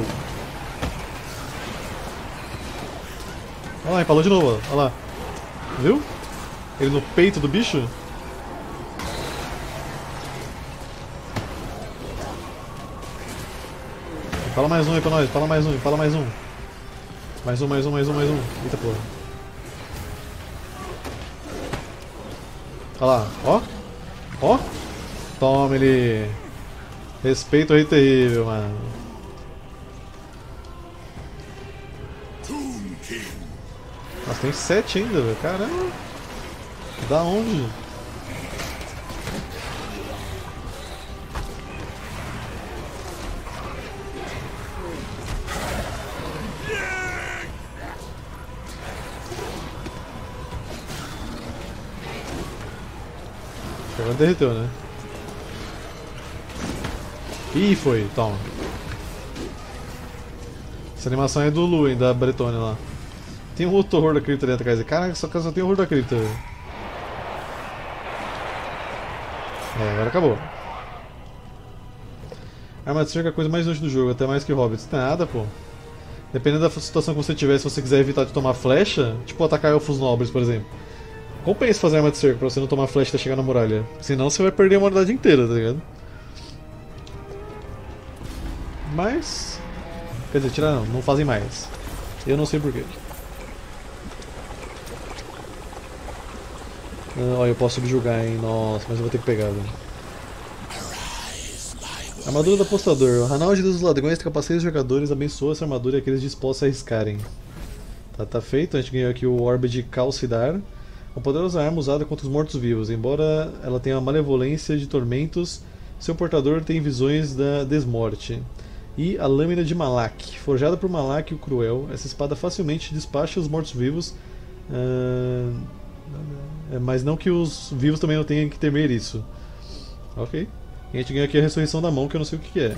Olha lá, empalou de novo, olha lá. Viu? Ele no peito do bicho. Fala mais um aí pra nós, fala mais um, fala mais um. Mais um, mais um, mais um, mais um. Eita porra. Olha lá, ó. Ó. Toma ele. Respeita o Rei Terrível, mano. Nossa, tem sete ainda, velho. Caramba. Da onde? Agora derreteu, né? Ih, foi. Toma. Essa animação é do Luen, da Bretônia lá. Tem um outro horror da cripta ali atrás. Caraca, só, só tem horror da cripta. Véio. É, agora acabou. Arma de cerco é a coisa mais útil do jogo, até mais que hobbits. Não tem nada, pô. Dependendo da situação que você tiver, se você quiser evitar de tomar flecha, tipo atacar elfos nobres, por exemplo. Compensa fazer arma de cerco pra você não tomar flecha até chegar na muralha. Senão você vai perder a humanidade inteira, tá ligado? Mas... Quer dizer, tirar não, não fazem mais. Eu não sei porquê. Ah, ó, eu posso subjugar, hein? Nossa, mas eu vou ter que pegar, velho. Armadura do apostador. O Ranaldi dos ladrões capacita os jogadores, abençoa essa armadura e aqueles dispostos a arriscarem. Tá, tá feito, a gente ganhou aqui o Orbe de Calcidar. Uma poderosa arma usada contra os mortos-vivos. Embora ela tenha a malevolência de tormentos, seu portador tem visões da desmorte. E a Lâmina de Malak. Forjada por Malak o Cruel, essa espada facilmente despacha os mortos-vivos, uh, mas não que os vivos também não tenham que temer isso. Ok. E a gente ganha aqui a Ressurreição da Mão, que eu não sei o que é.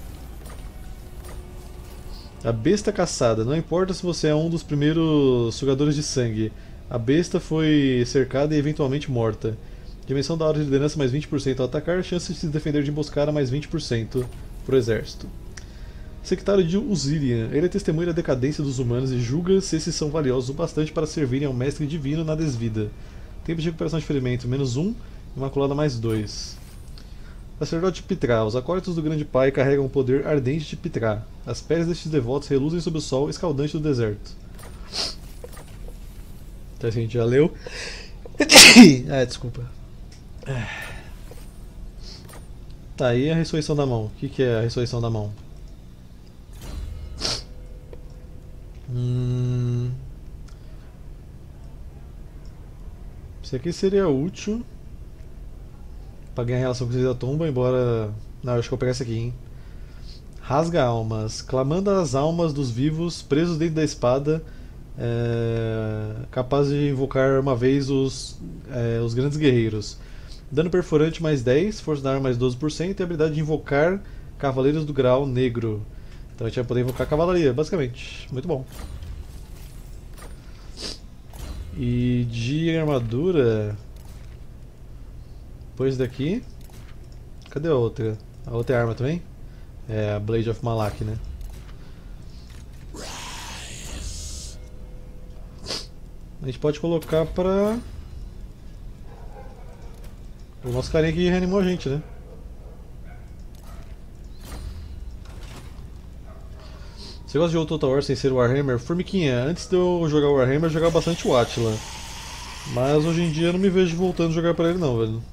A Besta Caçada. Não importa se você é um dos primeiros sugadores de sangue. A besta foi cercada e eventualmente morta. Dimensão da hora de liderança mais vinte por cento ao atacar. Chance de se defender de emboscada mais vinte por cento pro exército. Sectário de Uzirian. Ele é testemunha da decadência dos humanos e julga se esses são valiosos o bastante para servirem ao mestre divino na desvida. Tempo de recuperação de ferimento menos um. Imaculada mais dois. Sacerdote de Pitra. Os acólitos do Grande Pai carregam o poder ardente de Pitra. As peles destes devotos reluzem sob o sol escaldante do deserto. Então a gente já leu. Ah, desculpa. Tá aí a Ressurreição da Mão. O que, que é a Ressurreição da Mão? Hum... Isso aqui seria útil pra ganhar relação com os da tumba, embora... Não, acho que eu vou pegar esse aqui, hein? Rasga almas. Clamando as almas dos vivos presos dentro da espada, é... capaz de invocar uma vez os, é, os grandes guerreiros. Dano perfurante mais dez, força da arma mais doze por cento e a habilidade de invocar Cavaleiros do Grau Negro. Então a gente vai poder invocar cavalaria, basicamente. Muito bom. E de armadura... Depois daqui... Cadê a outra? A outra é arma também? É a Blade of Malak, né? A gente pode colocar pra... O nosso carinha aqui reanimou a gente, né? Você gosta de jogo Total War sem ser Warhammer? Formiquinha, antes de eu jogar Warhammer eu jogava bastante o Attila. Mas hoje em dia eu não me vejo voltando a jogar pra ele não, velho.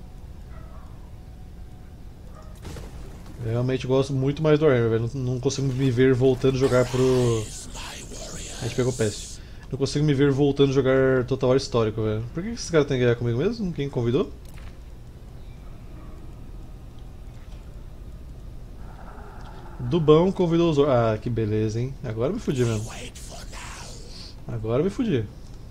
Eu realmente gosto muito mais do Warhammer, velho. Não consigo me ver voltando a jogar pro... A gente pegou peste. Não consigo me ver voltando a jogar Total War histórico, velho. Por que esses caras têm que ganhar comigo mesmo? Quem convidou? Dubão convidou os... Ah, que beleza, hein? Agora me fudi mesmo. Agora me fudi.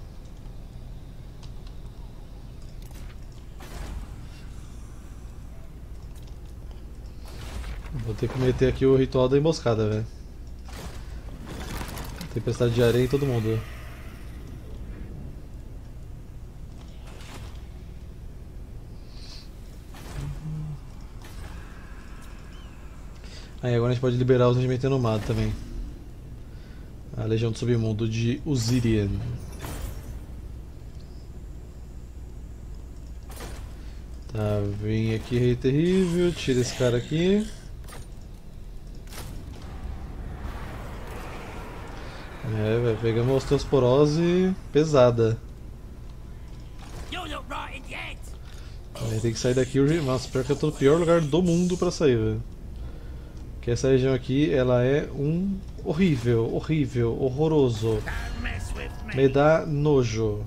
Vou ter que meter aqui o ritual da emboscada, velho. Tempestade de areia em todo mundo. Aí agora a gente pode liberar os regimentos renomados também. A Legião do Submundo de Uzirian. Tá, vem aqui, Rei Terrível, tira esse cara aqui. É, velho, pegamos a osteosporose pesada. Aí tem que sair daqui. Nossa, pior que eu tô no pior lugar do mundo pra sair, velho. Porque essa região aqui, ela é um horrível, horrível, horroroso. Me dá nojo.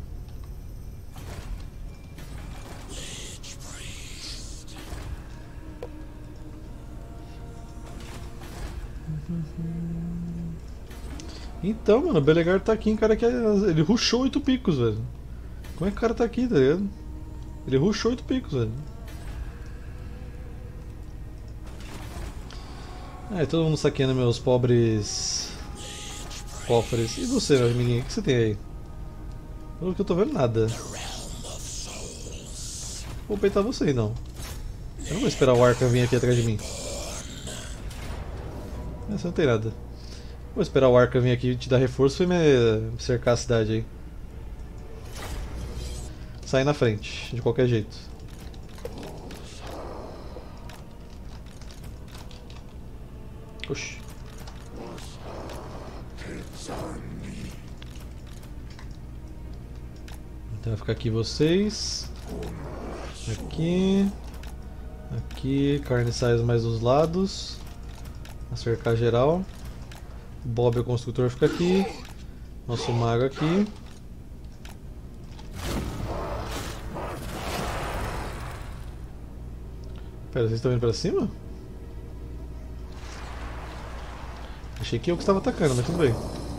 Então, mano, o Belegar tá aqui, cara, que ele rushou oito picos, velho. Como é que o cara tá aqui, tá ligado? Ele rushou oito picos, velho. Ah, todo mundo saqueando meus pobres cofres. E você, meu amiguinho, o que você tem aí? Pelo que eu tô vendo, nada. Vou peitar você, não. Eu não vou esperar o Arkham vir aqui atrás de mim. Essa não tem nada. Vou esperar o Arkham vir aqui te dar reforço e me cercar a cidade aí. Sai na frente, de qualquer jeito. Oxi. Então vai ficar aqui vocês. Aqui. Aqui, carniçais mais dos lados. Vou cercar geral. Bob, o construtor, fica aqui. Nosso mago aqui. Pera, vocês estão indo pra cima? Achei que eu que estava atacando, mas tudo bem.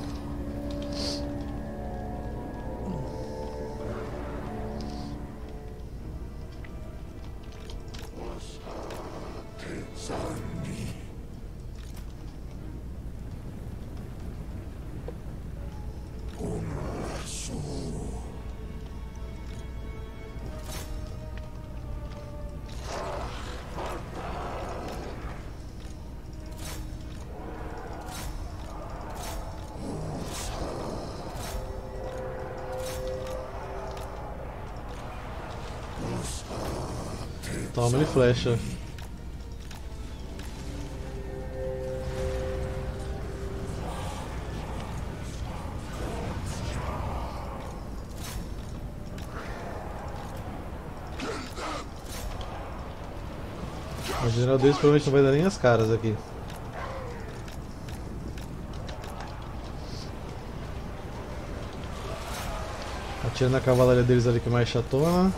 Toma ele flecha. O general deles provavelmente não vai dar nem as caras aqui. Atira na cavalaria deles ali que é mais chatona.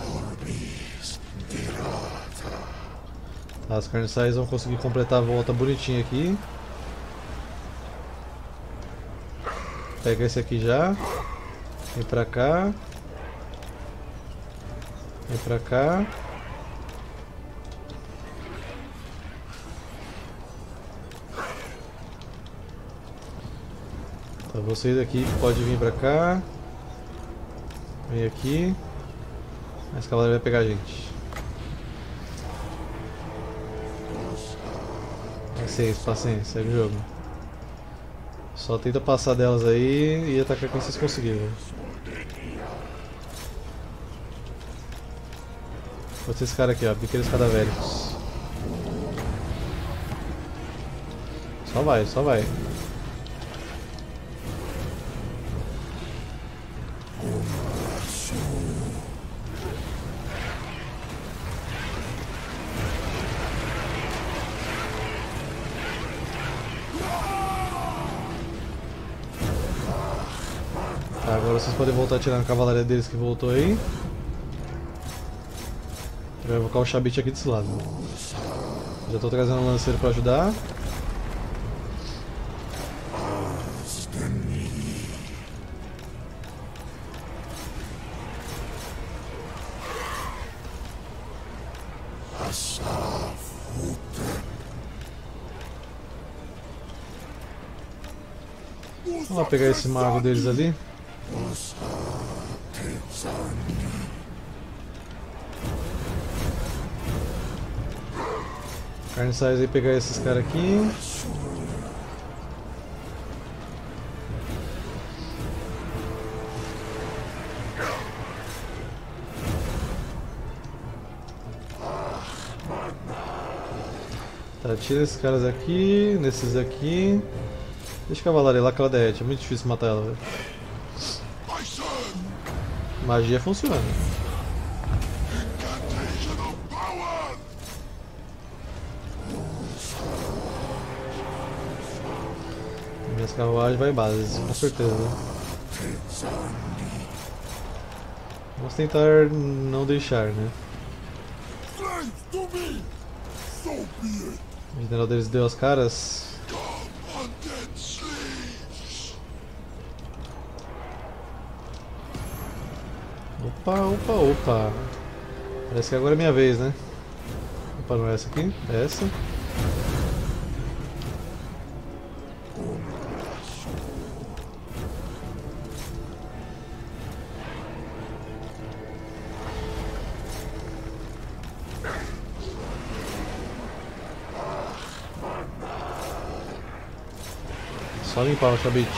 As carniçais vão conseguir completar a volta bonitinha aqui. Pega esse aqui já. Vem pra cá. Vem pra cá. Tá, vocês aqui pode vir pra cá. Vem aqui. Essa cavalaria vai pegar a gente. Paciência, paciência, segue o jogo. Só tenta passar delas aí e atacar quando vocês conseguirem. Pode ser esse cara aqui, ó, pequenos cadavéricos. Só vai, só vai. Tá, agora vocês podem voltar a tirar a cavalaria deles que voltou aí. Eu vou invocar o Chabit aqui desse lado. Já estou trazendo um lanceiro para ajudar. Vamos lá pegar esse mago deles ali. Carniçais aí, pegar esses caras aqui. Tá, tira esses caras aqui, nesses aqui. Deixa a cavalaria lá que ela derrete, é muito difícil matar ela, velho. Magia funciona. Minhas carruagens vai base, com certeza. Vamos tentar não deixar, né? O general deles deu as caras. Opa, opa, opa. Parece que agora é minha vez, né? Opa, não é essa aqui? É essa. Só limpar o Chabit.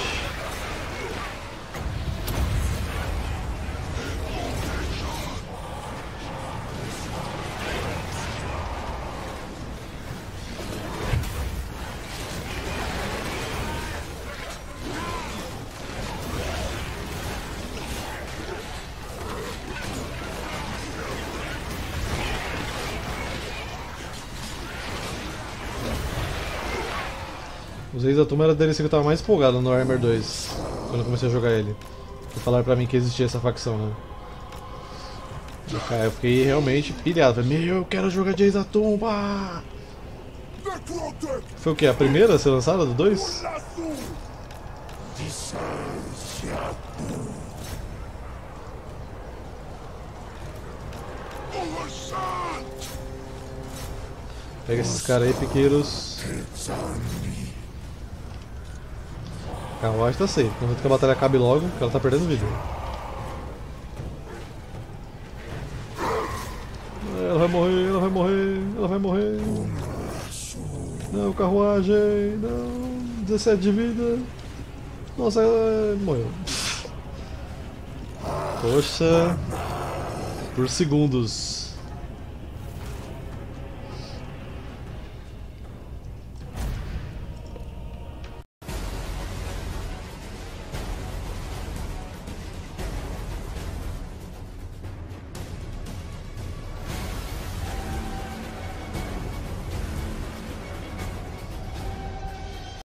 Os reis da turma era dele que eu tava mais empolgado no Armor dois, quando eu comecei a jogar ele. E falaram pra mim que existia essa facção, né? Cara, eu fiquei realmente pilhado. Falei, meu, eu quero jogar Jace da Tumba! Foi o que? A primeira a ser lançada do dois? Pega esses caras aí, piqueiros. Calma, eu acho que tá safe. Contanto que a batalha acabe logo, porque ela tá perdendo vida. Ela vai morrer, ela vai morrer, ela vai morrer. Não, carruagem, não. dezessete de vida. Nossa, ela morreu. Poxa. Por segundos.